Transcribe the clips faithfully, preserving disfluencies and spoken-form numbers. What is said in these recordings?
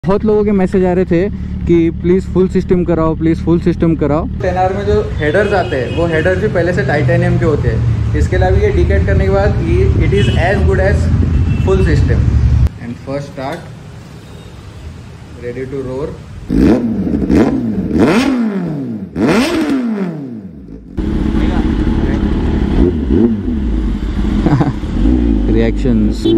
बहुत लोगों के मैसेज आ रहे थे कि प्लीज़ फुल सिस्टम कराओ, प्लीज़ फुल सिस्टम कराओ। टेन आर में जो हेडर्स आते हैं वो हेडर्स भी पहले से टाइटेनियम के होते हैं। इसके अलावा ये डिकेट करने के बाद ये it is as good as full system. And first start, ready to roar. Reactions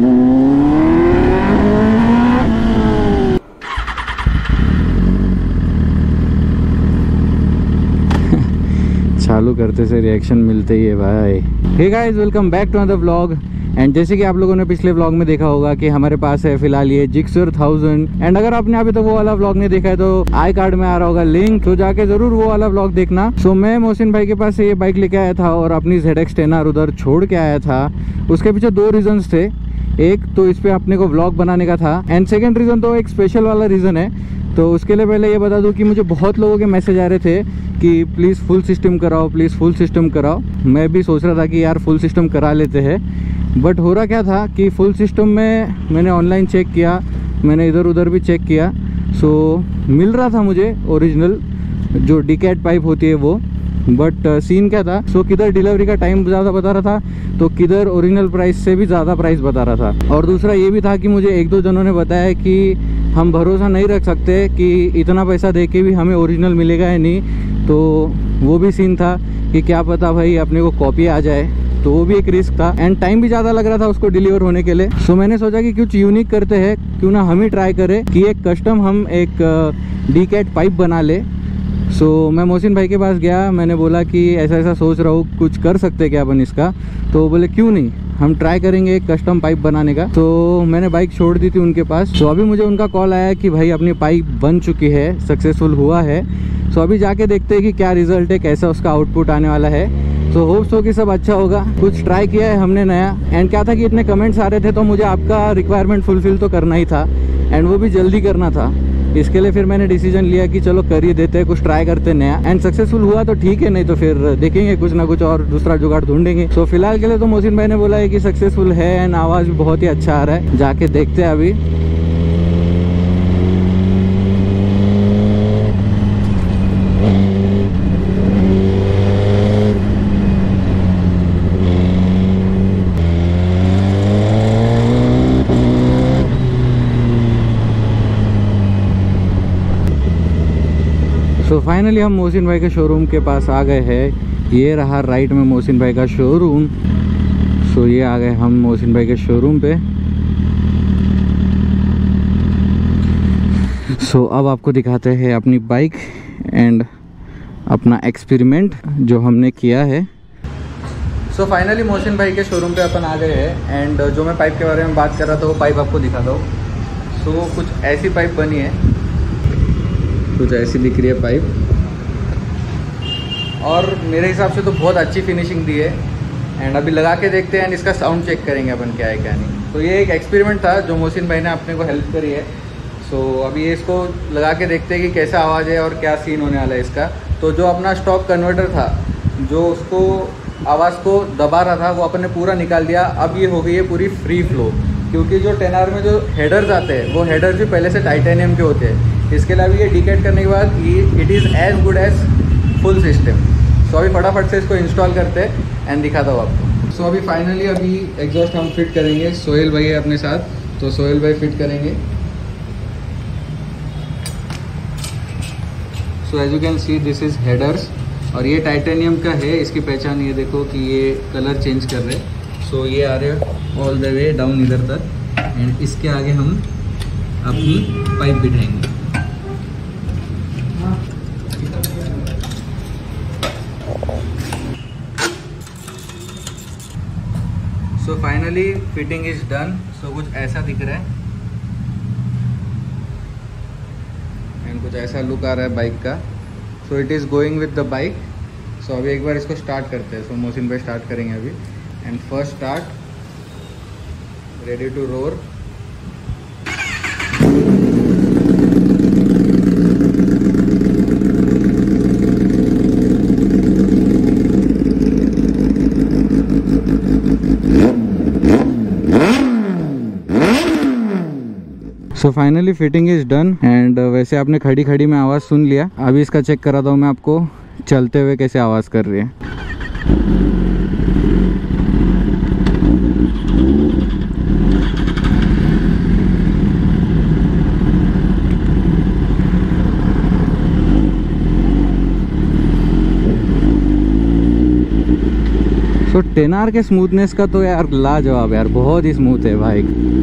चालू करते से रिएक्शन मिलते ही है भाई। Hey guys, welcome back to another vlog. And जैसे कि आप लोगों ने पिछले व्लॉग में देखा होगा कि हमारे पास है फिलहाल ये जिक्सर थाउजेंड। एंड अगर आपने अभी तक वो वाला व्लॉग नहीं देखा है तो आई कार्ड में आ रहा होगा लिंक, तो जाके जरूर वो वाला व्लॉग देखना। सो so, मैं मोहसिन भाई के पास से ये बाइक लेके आया था और अपनी जेड एक्स टेन आर उधर छोड़ के आया था। उसके पीछे दो रीजंस थे। एक तो इस पे अपने को व्लॉग बनाने का था, एंड सेकेंड रीजन तो एक स्पेशल वाला रीजन है। तो उसके लिए पहले ये बता दूं कि मुझे बहुत लोगों के मैसेज आ रहे थे कि प्लीज़ फुल सिस्टम कराओ, प्लीज़ फुल सिस्टम कराओ। मैं भी सोच रहा था कि यार फुल सिस्टम करा लेते हैं, बट हो रहा क्या था कि फुल सिस्टम में मैंने ऑनलाइन चेक किया, मैंने इधर उधर भी चेक किया। सो मिल रहा था मुझे ओरिजिनल जो डिकेट पाइप होती है वो, बट सीन क्या था, सो किधर डिलीवरी का टाइम ज़्यादा बता रहा था तो किधर ओरिजिनल प्राइस से भी ज़्यादा प्राइस बता रहा था। और दूसरा ये भी था कि मुझे एक दो जनों ने बताया कि हम भरोसा नहीं रख सकते कि इतना पैसा दे के भी हमें ओरिजिनल मिलेगा या नहीं। तो वो भी सीन था कि क्या पता भाई अपने को कॉपी आ जाए, तो वो भी एक रिस्क था। एंड टाइम भी ज़्यादा लग रहा था उसको डिलीवर होने के लिए। सो मैंने सोचा कि कुछ यूनिक करते हैं, क्यों ना हम ही ट्राई करें कि एक कस्टम हम एक डिकेट पाइप बना ले। सो so, मैं मोहसिन भाई के पास गया, मैंने बोला कि ऐसा ऐसा सोच रहा हूँ, कुछ कर सकते क्या अपन इसका। तो बोले क्यों नहीं, हम ट्राई करेंगे एक कस्टम पाइप बनाने का। तो मैंने बाइक छोड़ दी थी उनके पास। तो अभी मुझे उनका कॉल आया कि भाई अपनी पाइप बन चुकी है, सक्सेसफुल हुआ है। सो अभी जाके देखते हैं कि क्या रिजल्ट है, कैसा उसका आउटपुट आने वाला है। तो होप्स हो कि सब अच्छा होगा। कुछ ट्राई किया है हमने नया। एंड क्या था कि इतने कमेंट्स आ रहे थे तो मुझे आपका रिक्वायरमेंट फुलफिल तो करना ही था, एंड वो भी जल्दी करना था। इसके लिए फिर मैंने डिसीजन लिया कि चलो कर ही देते हैं, कुछ ट्राई करते हैं नया। एंड सक्सेसफुल हुआ तो ठीक है, नहीं तो फिर देखेंगे कुछ ना कुछ और दूसरा जुगाड़ ढूंढेंगे। सो फिलहाल के लिए तो मोहसिन भाई ने बोला है कि सक्सेसफुल है, एंड आवाज़ भी बहुत ही अच्छा आ रहा है। जाके देखते हैं अभी। सो फाइनली हम मोहसिन भाई के शोरूम के पास आ गए हैं। ये रहा राइट में मोहसिन भाई का शोरूम। सो ये आ गए हम मोहसिन भाई के शोरूम पे। सो अब आपको दिखाते हैं अपनी बाइक एंड अपना एक्सपेरिमेंट जो हमने किया है। सो फाइनली मोहसिन भाई के शोरूम पे अपन आ गए हैं, एंड जो मैं पाइप के बारे में बात कर रहा था वो पाइप आपको दिखा दो। सो कुछ ऐसी पाइप बनी है, कुछ ऐसी दिख रही है पाइप, और मेरे हिसाब से तो बहुत अच्छी फिनिशिंग दी है। एंड अभी लगा के देखते हैं एंड इसका साउंड चेक करेंगे अपन क्या है क्या नहीं। तो ये एक एक्सपेरिमेंट था जो मोहसिन भाई ने अपने को हेल्प करी है। सो अभी ये इसको लगा के देखते हैं कि कैसा आवाज़ है और क्या सीन होने वाला है इसका। तो जो अपना स्टॉक कन्वर्टर था जो उसको आवाज़ को दबा रहा था वो अपन ने पूरा निकाल दिया। अब ये हो गई है पूरी फ्री फ्लो, क्योंकि जो टेन आर में जो हेडर्स आते हैं वो हेडर्स भी पहले से टाइटेनियम के होते हैं। इसके अलावा ये डिकेट करने के बाद ये it is as good as full system. So अभी फटाफट से इसको इंस्टॉल करते हैं एंड दिखाता हूँ आपको। सो so, अभी फाइनली अभी एग्जॉस्ट हम फिट करेंगे। सोहेल भाई है अपने साथ, तो सोहेल भाई फिट करेंगे। So as you can see this is headers, और ये टाइटेनियम का है। इसकी पहचान ये देखो कि ये कलर चेंज कर रहे हैं। सो so, ये आ रहे ऑल द वे डाउन इधर तक, एंड इसके आगे हम अपनी पाइप बिठाएंगे। So finally fitting is done. So कुछ ऐसा दिख रहा है, एंड कुछ ऐसा लुक आ रहा है बाइक का। So it is going with the bike. So अभी एक बार इसको स्टार्ट करते हैं। सो so, मोहसिन भाई स्टार्ट करेंगे अभी। And first start, ready to roar. So finally fitting is done and वैसे आपने खड़ी खड़ी में आवाज़ सुन लिया। अभी इसका चेक कराता हूँ मैं आपको चलते हुए कैसे आवाज़ कर रही है। तो टेन आर के स्मूथनेस का तो यार लाजवाब यार, बहुत ही स्मूथ है भाई।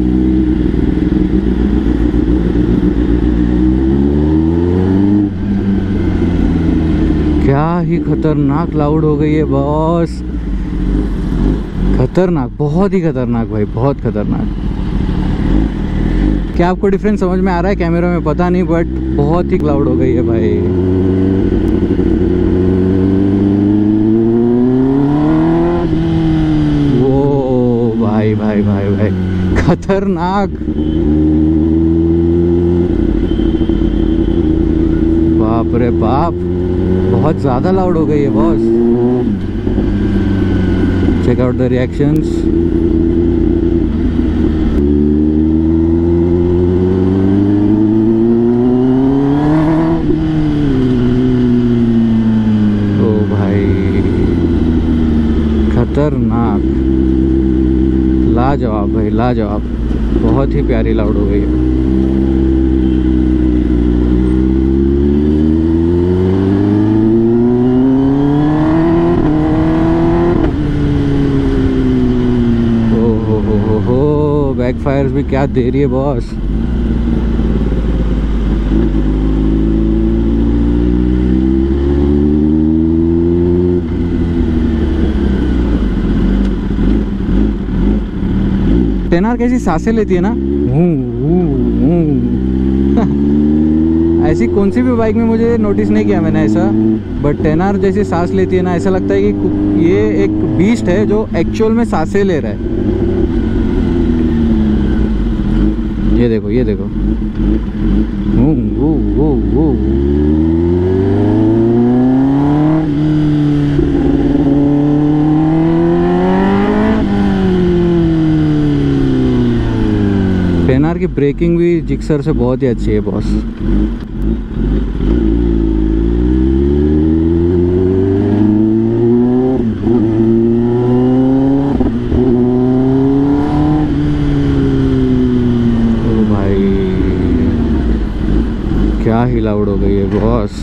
क्या ही खतरनाक लाउड हो गई है बॉस, खतरनाक, बहुत ही खतरनाक भाई, बहुत खतरनाक। क्या आपको डिफरेंस समझ में आ रहा है कैमरा में पता नहीं, बट बहुत ही लाउड हो गई है भाई। भाई भाई भाई भाई खतरनाक, बाप रे बाप, बहुत ज़्यादा लाउड हो गई है boss. Check out the reactions. ओ भाई खतरनाक, लाजवाब भाई लाजवाब, बहुत ही प्यारी लाउड हो गई है। ओ हो हो हो हो, बैकफायर्स भी क्या दे रही है बॉस। टेन आर कैसी सांसें लेती है ना, ऐसी कौन सी भी बाइक में मुझे नोटिस नहीं किया मैंने ऐसा, बट टेन आर जैसी सांस लेती है ना, ऐसा लगता है कि ये एक बीस्ट है जो एक्चुअल में सांसें ले रहा है। ये देखो ये देखो, वो वो वो वो टेन आर की ब्रेकिंग भी जिक्सर से बहुत ही अच्छी है बॉस। ओ भाई क्या ही लाउड हो गई है boss.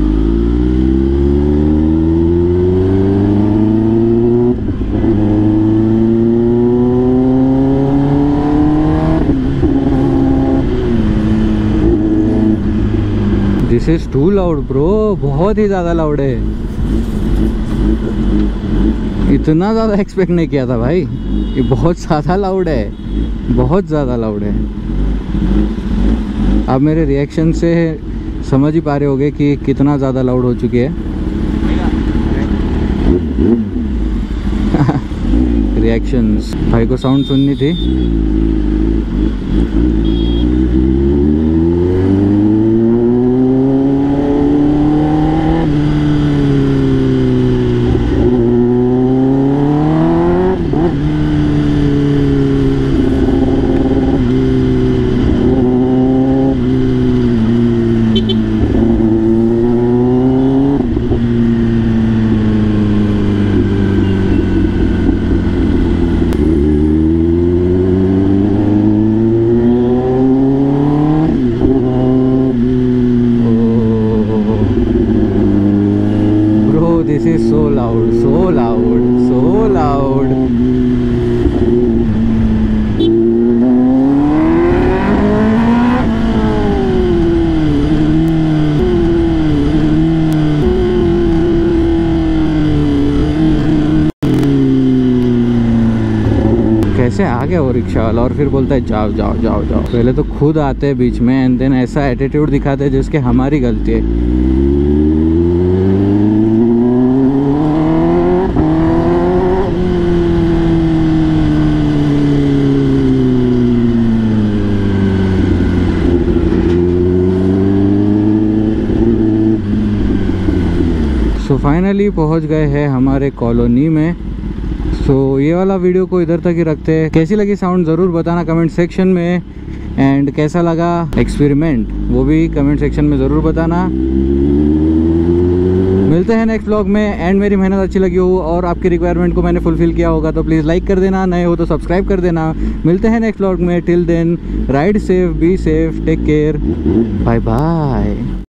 This is too loud bro, बहुत ही ज़्यादा लाउड है। इतना ज़्यादा एक्सपेक्ट नहीं किया था भाई, ये बहुत ज़्यादा लाउड है, बहुत ज़्यादा लाउड है। आप मेरे रिएक्शन से समझ ही पा रहे होगे कि कितना ज़्यादा लाउड हो चुकी है। रिएक्शंस, भाई को साउंड सुननी थी। This is so loud, so loud, so loud. कैसे आ गया वो रिक्शा वाला और फिर बोलता है जाओ जाओ जाओ जाओ। पहले तो खुद आते हैं बीच में एंड देन ऐसा एटीट्यूड दिखाते हैं जिसके हमारी गलती है। सो फाइनली पहुंच गए हैं हमारे कॉलोनी में। सो so, ये वाला वीडियो को इधर तक ही रखते हैं। कैसी लगी साउंड ज़रूर बताना कमेंट सेक्शन में। एंड कैसा लगा एक्सपेरिमेंट वो भी कमेंट सेक्शन में ज़रूर बताना। मिलते हैं नेक्स्ट व्लॉग में। एंड मेरी मेहनत अच्छी लगी हो और आपकी रिक्वायरमेंट को मैंने फुलफिल किया होगा तो प्लीज़ लाइक कर देना, नए हो तो सब्सक्राइब कर देना। मिलते हैं नेक्स्ट व्लॉग में। Till then ride safe, be safe, take care, bye bye.